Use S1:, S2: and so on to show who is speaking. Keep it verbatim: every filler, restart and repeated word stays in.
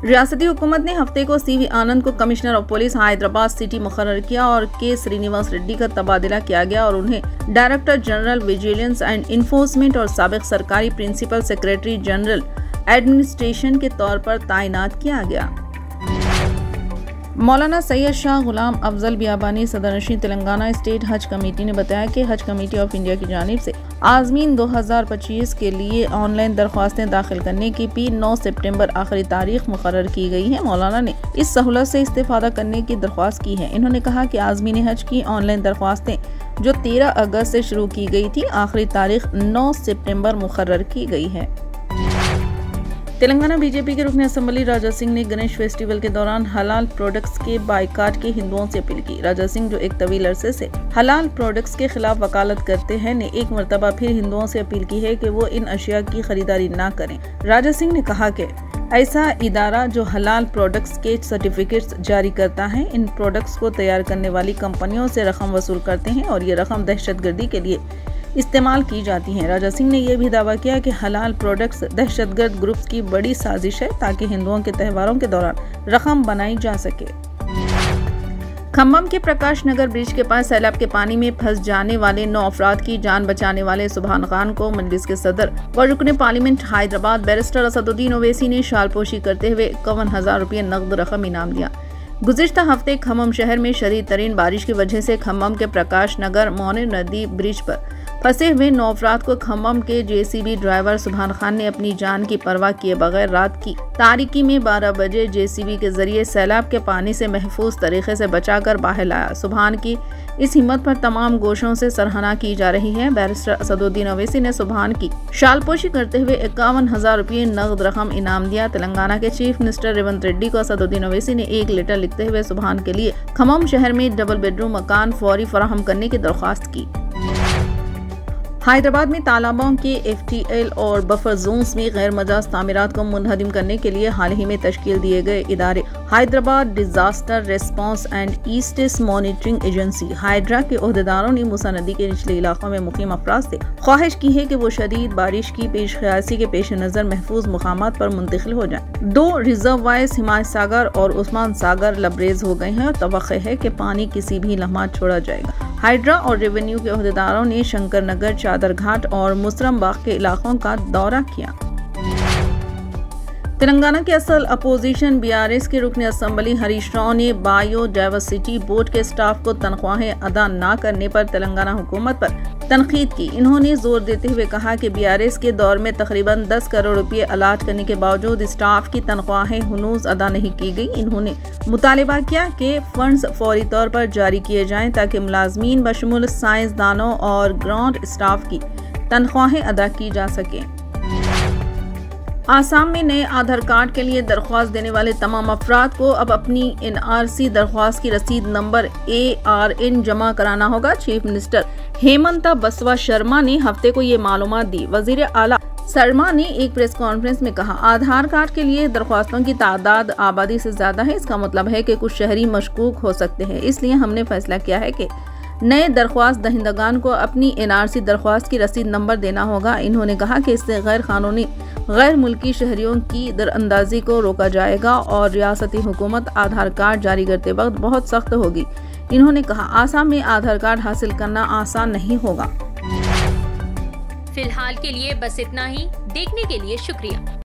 S1: रियासती हुकूमत ने हफ्ते को सी वी आनंद को commissioner of police Hyderabad city मुकर्रर किया और के श्रीनिवास रेड्डी का तबादला किया गया और उन्हें director general vigilance and enforcement और साबिक सरकारी प्रिंसिपल सेक्रेटरी जनरल एडमिनिस्ट्रेशन के तौर पर तैनात किया गया। मौलाना सैयद शाह गुलाम अफजल बियाबानी सदरनशीन तेलंगाना स्टेट हज कमेटी ने बताया कि हज कमेटी ऑफ इंडिया की जानिब से आज़मीन दो हज़ार पच्चीस के लिए ऑनलाइन दरख्वास्तें दाखिल करने की भी नौ सितंबर आखिरी तारीख मुकर्रर की गई है। मौलाना ने इस सहूलत से इस्तेफादा करने की दरख्वास्त की है। इन्होंने कहा कि आज़मीन हज की ऑनलाइन दरख्वास्तें जो तेरह अगस्त से शुरू की गई थी, आखिरी तारीख नौ सितंबर मुकर्रर की गई है। तेलंगाना बीजेपी के रुकन असम्बली राजा सिंह ने गणेश फेस्टिवल के दौरान हलाल प्रोडक्ट्स के बाइकाट की हिंदुओं से अपील की। राजा सिंह, जो एक तवील अरसे से हलाल प्रोडक्ट्स के खिलाफ वकालत करते हैं, ने एक मरतबा फिर हिंदुओं से अपील की है कि वो इन अशिया की खरीदारी ना करें। राजा सिंह ने कहा कि ऐसा इदारा जो हलाल प्रोडक्ट्स के सर्टिफिकेट्स जारी करता है, इन प्रोडक्ट्स को तैयार करने वाली कंपनियों से रकम वसूल करते हैं और ये रकम दहशतगर्दी के लिए इस्तेमाल की जाती हैं। राजा सिंह ने यह भी दावा किया कि हलाल प्रोडक्ट्स दहशतगर्द ग्रुप्स की बड़ी साजिश है ताकि हिंदुओं के त्योहारों के दौरान रकम बनाई जा सके। खम्मम के प्रकाश नगर ब्रिज के पास सैलाब के पानी में फंस जाने वाले नौ अफराद की जान बचाने वाले सुभान खान को मजलिस के सदर व रुकन पार्लियामेंट हैदराबाद बैरिस्टर असदुद्दीन ओवैसी ने शालपोशी करते हुए इक्यावन हजार रुपये नकद रकम इनाम दिया। गुज़िश्ता हफ्ते खम्मम शहर में शदीद तरीन बारिश की वजह से खम्मम के प्रकाश नगर मोनी नदी ब्रिज पर फंसे हुए नौ अफराद को खम्मम के जे सी बी ड्राइवर सुभान खान ने अपनी जान की परवाह किए बगैर रात की तारीकी में बारह बजे जे सी बी के जरिए सैलाब के पानी से महफूज तरीके से बचाकर बाहर लाया। सुभान की इस हिम्मत पर तमाम गोशों से सराहना की जा रही है। बैरिस्टर असदुद्दीन ओवैसी ने सुभान की शालपोशी करते हुए इक्यावन हजार रुपये नकद रकम इनाम दिया। तेलंगाना के चीफ मिनिस्टर रेवंत रेड्डी को असदुद्दीन ओवैसी ने एक लेटर लिखते हुए सुभान के लिए खम्मम शहर में डबल बेडरूम मकान फौरी फराहम करने की दरख्वास्त की। हैदराबाद में तालाबों के एफ टी एल और बफर जोन्स में गैर मजाज तामीरात को मुनहदिम करने के लिए हाल ही में तश्कील दिए गए इदारे Hyderabad disaster response and assets monitoring agency Hydraa के ओहदेदारों ने मूसा नदी के निचले इलाकों में मुकीम अफराद से ख्वाहिश की है कि वो शदीद बारिश की पेश ख्यासी के पेश नज़र महफूज मुकामात पर मुंतकिल हो जाए। दो रिजर्वायर्स हिमायत सागर और उस्मान सागर लबरेज हो गए हैं और तवक्को है कि पानी किसी भी लम्हा छोड़ा जाएगा। हाइड्रा और रेवेन्यू के ओहदेदारों ने शंकर नगर, चादर घाट और मुसरम बाग के इलाकों का दौरा किया। तेलंगाना के असल अपोजिशन बी आर एस के रुकन असम्बली हरीश राव ने बायोडाइवर्सिटी बोर्ड के स्टाफ को तनख्वाहें अदा न करने पर तेलंगाना हुकूमत पर तनकीद की। इन्होंने जोर देते हुए कहा कि बी आर एस के दौर में तकरीबन दस करोड़ रुपए अलाट करने के बावजूद स्टाफ की तनख्वाहें हुनूज अदा नहीं की गई। इन्होंने मुतालिबा किया कि फंड्स फौरी तौर पर जारी किए जाएं ताकि मुलाजमीन बशमूल साइंसदानों और ग्राउंड स्टाफ की तनख्वाहें अदा की जा सकें। आसाम में नए आधार कार्ड के लिए दरख्वास्त देने वाले तमाम अफराद को अब अपनी एन आर सी दरख्वास्त की रसीद नंबर ए आर एन जमा कराना होगा। चीफ मिनिस्टर हेमंता बसवा शर्मा ने हफ्ते को ये मालूमात दी। वजीर आला शर्मा ने एक प्रेस कॉन्फ्रेंस में कहा, आधार कार्ड के लिए दरख्वास्तों की तादाद आबादी से ज्यादा है। इसका मतलब है कि कुछ शहरी मशकूक हो सकते हैं, इसलिए हमने फैसला किया है कि नए दरख्वास्त दहिंदगान को अपनी एन आर सी दरख्वास्त की रसीद नंबर देना होगा। इन्होंने कहा कि इससे गैर कानूनी गैर मुल्की शहरियों की दरअंदाजी को रोका जाएगा और रियासती हुकूमत आधार कार्ड जारी करते वक्त बहुत सख्त होगी। इन्होंने कहा, आसाम में आधार कार्ड हासिल करना आसान नहीं होगा।
S2: फिलहाल के लिए बस इतना ही। देखने के लिए शुक्रिया।